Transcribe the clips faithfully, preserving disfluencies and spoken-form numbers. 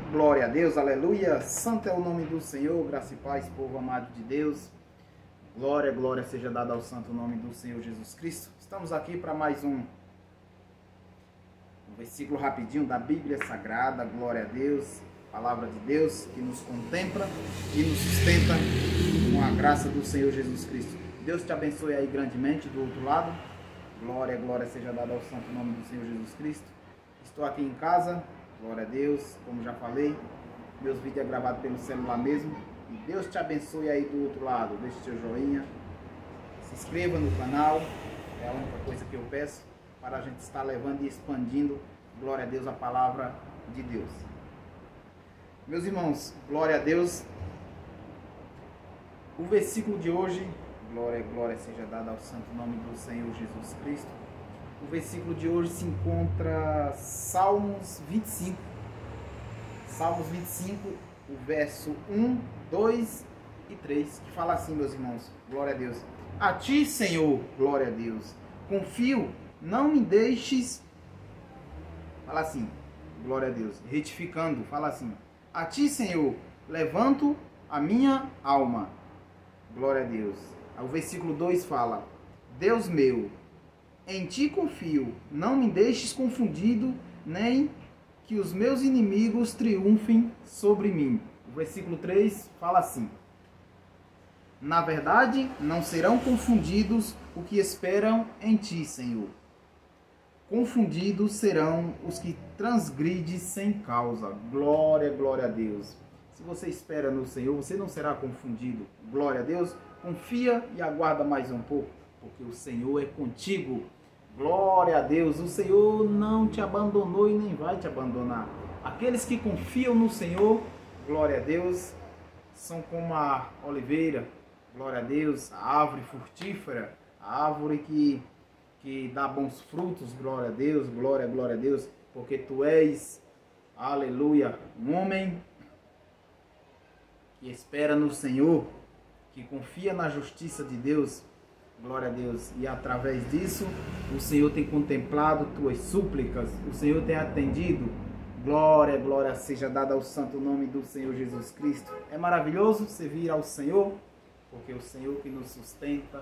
Glória a Deus, aleluia. Santo é o nome do Senhor, graça e paz, povo amado de Deus. Glória, glória seja dada ao santo nome do Senhor Jesus Cristo. Estamos aqui para mais um, um versículo rapidinho da Bíblia Sagrada. Glória a Deus, palavra de Deus que nos contempla e nos sustenta com a graça do Senhor Jesus Cristo. Deus te abençoe aí grandemente do outro lado. Glória, glória seja dada ao santo nome do Senhor Jesus Cristo. Estou aqui em casa. Glória a Deus, como já falei, meus vídeos é gravado pelo celular mesmo. E Deus te abençoe aí do outro lado. Deixe seu joinha, se inscreva no canal, é a única coisa que eu peço para a gente estar levando e expandindo, glória a Deus, a palavra de Deus. Meus irmãos, glória a Deus. O versículo de hoje, glória, glória seja dada ao santo nome do Senhor Jesus Cristo. O versículo de hoje se encontra Salmos vinte e cinco. Salmos vinte e cinco, o verso um, dois e três, que fala assim, meus irmãos, glória a Deus. A ti, Senhor, glória a Deus, confio, não me deixes, fala assim, glória a Deus, retificando, fala assim, a ti, Senhor, levanto a minha alma, glória a Deus. O versículo dois fala, Deus meu, em ti confio, não me deixes confundido, nem que os meus inimigos triunfem sobre mim. O versículo três fala assim, na verdade, não serão confundidos os que esperam em ti, Senhor. Confundidos serão os que transgridem sem causa. Glória, glória a Deus. Se você espera no Senhor, você não será confundido. Glória a Deus. Confia e aguarda mais um pouco, porque o Senhor é contigo. Glória a Deus, o Senhor não te abandonou e nem vai te abandonar. Aqueles que confiam no Senhor, glória a Deus, são como a oliveira, glória a Deus, a árvore frutífera, a árvore que, que dá bons frutos, glória a Deus, glória, glória a Deus, porque tu és, aleluia, um homem que espera no Senhor, que confia na justiça de Deus. Glória a Deus. E através disso, o Senhor tem contemplado tuas súplicas. O Senhor tem atendido. Glória, glória seja dada ao santo nome do Senhor Jesus Cristo. É maravilhoso servir ao Senhor, porque o Senhor que nos sustenta,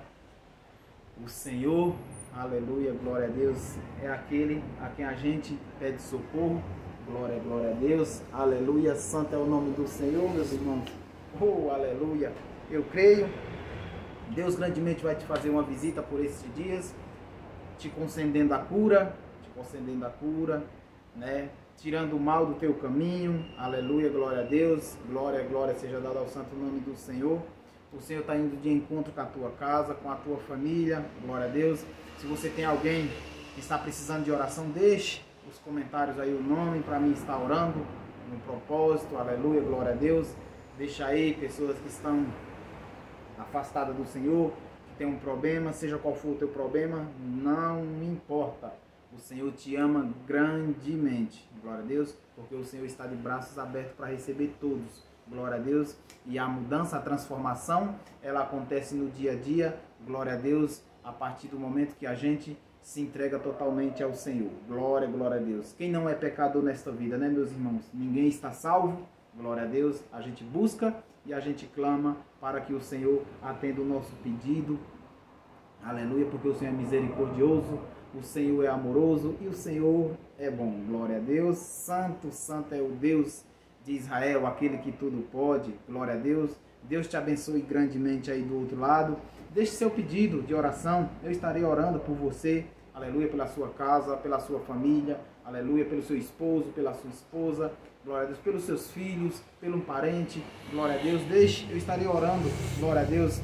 o Senhor, aleluia, glória a Deus, é aquele a quem a gente pede socorro. Glória, glória a Deus. Aleluia, santo é o nome do Senhor, meus irmãos. Oh, aleluia. Eu creio. Deus grandemente vai te fazer uma visita por esses dias, te concedendo a cura, te concedendo a cura, né? Tirando o mal do teu caminho, aleluia, glória a Deus, glória, glória seja dada ao santo nome do Senhor. O Senhor está indo de encontro com a tua casa, com a tua família, glória a Deus. Se você tem alguém que está precisando de oração, deixe os comentários aí o nome para mim estar orando, no propósito, aleluia, glória a Deus. Deixa aí pessoas que estão afastada do Senhor, que tem um problema, seja qual for o teu problema, não me importa. O Senhor te ama grandemente, glória a Deus, porque o Senhor está de braços abertos para receber todos, glória a Deus. E a mudança, a transformação, ela acontece no dia a dia, glória a Deus, a partir do momento que a gente se entrega totalmente ao Senhor, glória, glória a Deus. Quem não é pecador nesta vida, né, meus irmãos? Ninguém está salvo, glória a Deus, a gente busca e a gente clama para que o Senhor atenda o nosso pedido. Aleluia, porque o Senhor é misericordioso, o Senhor é amoroso e o Senhor é bom. Glória a Deus. Santo, santo é o Deus de Israel, aquele que tudo pode. Glória a Deus. Deus te abençoe grandemente aí do outro lado. Deixe seu pedido de oração. Eu estarei orando por você. Aleluia, pela sua casa, pela sua família. Aleluia, pelo seu esposo, pela sua esposa. Glória a Deus, pelos seus filhos, pelo um parente. Glória a Deus. Deixe, eu estarei orando. Glória a Deus.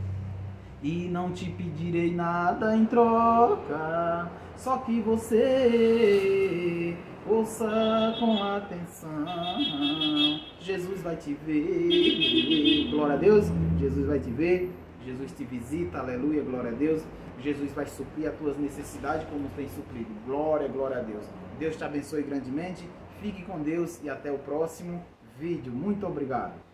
E não te pedirei nada em troca, só que você ouça com atenção. Jesus vai te ver. Glória a Deus. Jesus vai te ver. Jesus te visita. Aleluia, glória a Deus. Jesus vai suprir as tuas necessidades como tem suprido. Glória, glória a Deus. Deus te abençoe grandemente. Fique com Deus e até o próximo vídeo. Muito obrigado.